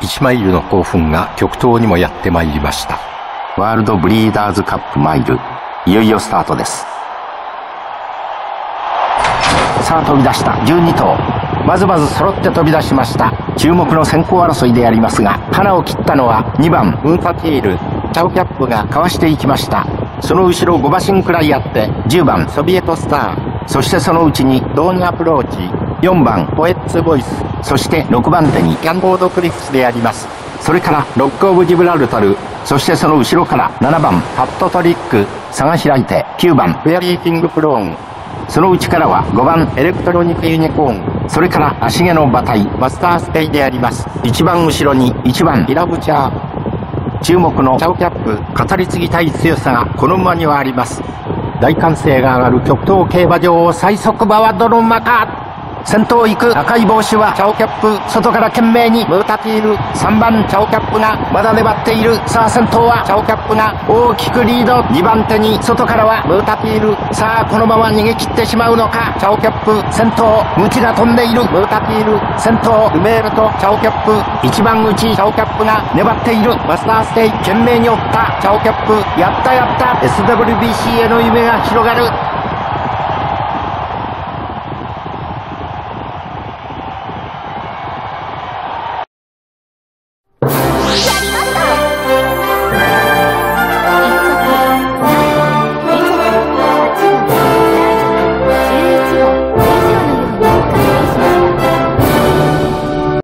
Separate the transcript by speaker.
Speaker 1: 1マイルの興奮が極東にもやってまいりました。
Speaker 2: ワールドブリーダーズカップマイル、いよいよスタートです。さあ飛び出した12頭、まずまず揃って飛び出しました。注目の先行争いでありますが、花を切ったのは2番ムータティール、チャオキャップがかわしていきました。その後ろ5馬身くらいあって10番ソビエトスター、そしてそのうちにドーンアプローチ、4番ポエッツボイス、そして6番手にキャンボードクリフスであります。それからロックオブジブラルタル、そしてその後ろから7番パットトリック、差が開いて9番フェアリーキングプローン、その内からは5番エレクトロニックユニコーン、それから足毛の馬体マスタースペイであります。一番後ろに1番イラブチャー。注目のチャオキャップ、語り継ぎたい強さがこの馬にはあります。大歓声が上がる極東競馬場、最速馬はどの馬か。先頭行く赤い帽子はチャオキャップ、外から懸命にムータティール、3番チャオキャップがまだ粘っている。さあ先頭はチャオキャップが大きくリード、2番手に外からはムータティール。さあこのまま逃げ切ってしまうのか。チャオキャップ先頭、ムチが飛んでいる。ムータティール先頭、ルメールとチャオキャップ、一番内チャオキャップが粘っている。マスターステイ懸命に追ったチャオキャップ、やったやった。 SWBC への夢が広がる。